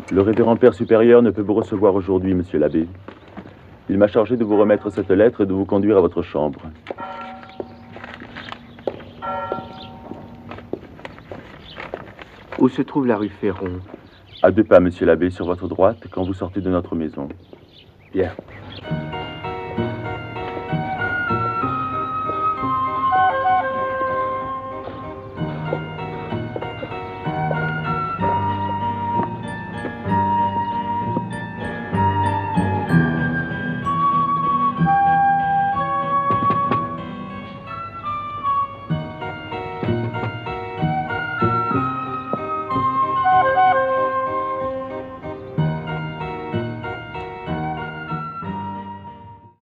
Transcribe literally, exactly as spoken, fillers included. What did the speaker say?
Le révérend père supérieur ne peut vous recevoir aujourd'hui, monsieur l'abbé. Il m'a chargé de vous remettre cette lettre et de vous conduire à votre chambre. Où se trouve la rue Féron? À deux pas, monsieur l'abbé, sur votre droite, quand vous sortez de notre maison. Bien.